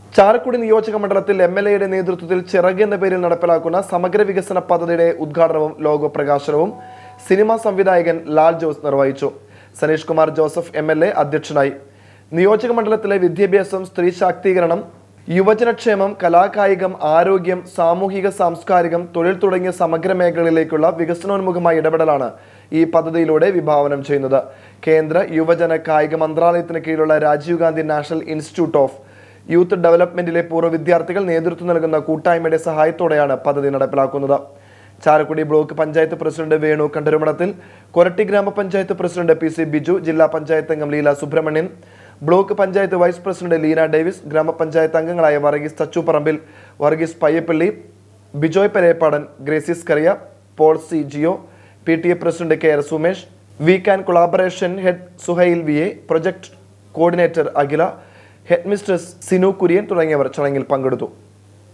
ചാലക്കുടി നിയോജക മണ്ഡലത്തിൽ MLAയുടെ നേതൃത്വത്തിൽ ചിറക് എന്ന പേരിൽ നടപ്പിലാക്കുന്ന സമഗ്ര വികസന പദ്ധതിയുടെ ഉദ്ഘാടനവും ലോഗോ പ്രകാശനവും സിനിമാ സംവിധായകൻ ലാൽ ജോസ് നിർവഹിച്ചു. സനീഷ് കുമാർ ജോസഫ് MLA അധ്യക്ഷനായി. നിയോജക മണ്ഡലത്തിലെ വിദ്യാഭ്യാസം, സ്ത്രീ ശാക്തീകരണം, യുവജനക്ഷേമം, കലാകായികം, ആരോഗ്യം, സാമൂഹിക സാംസ്കാരികം, തൊഴിൽ തുടങ്ങിയ സമഗ്ര മേഖലകളിലേക്കുള്ള വികസനോന്മുഖമായ ഇടപെടലാണ് ഈ പദ്ധതിയിലൂടെ വിഭാവനം ചെയ്യുന്നത്. കേന്ദ്ര യുവജന കായിക മന്ത്രാലയത്തിന് കീഴിലുള്ള Rajiv Gandhi national institute of youth ഡെവലപ്മെന്റിലെ പൂർവ്വ വിദ്യാർത്ഥികൾ നേതൃത്വം നൽകുന്ന കൂട്ടായ്മയുടെ സഹായത്തോടെയാണ് പദ്ധതി നടപ്പിലാക്കുന്നത്. ചാലക്കുടി ബ്ലോക്ക് പഞ്ചായത്ത് പ്രസിഡന്റ് വേണു കണ്ടരുമണത്തിൽ, കൊരട്ടി ഗ്രാമപഞ്ചായത്ത് പ്രസിഡന്റ് PC ബിജു, ജില്ലാ പഞ്ചായത്ത് അംഗം Leela Subramanian, block panchayat vice president Leena Davis, ഗ്രാമപഞ്ചായത്ത് അംഗങ്ങളായ Varghese Thachuparambil, Varghese Payyappilly, Bijoy Pereppadan, Gracis Kariya, Paul C Jio, PTA president KR Sumesh, week and collaboration head Suhail VA, project coordinator Akhila, head mistress Sinu Kurian തുടങ്ങിയവർ ചടങ്ങിൽ പങ്കെടുത്തു.